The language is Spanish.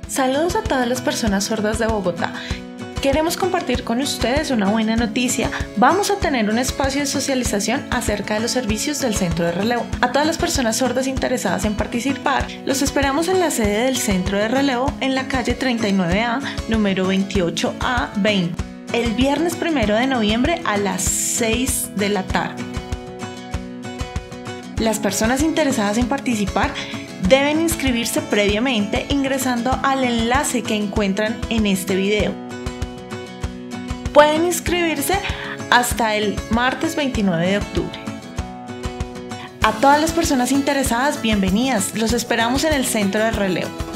Saludos a todas las personas sordas de Bogotá. Queremos compartir con ustedes una buena noticia. Vamos a tener un espacio de socialización acerca de los servicios del Centro de Relevo. A todas las personas sordas interesadas en participar, los esperamos en la sede del Centro de Relevo en la calle 39A, número 28A 20, el viernes 1 de noviembre a las 6 de la tarde. Las personas interesadas en participar deben inscribirse previamente ingresando al enlace que encuentran en este video. Pueden inscribirse hasta el martes 29 de octubre. A todas las personas interesadas, bienvenidas. Los esperamos en el Centro de Relevo.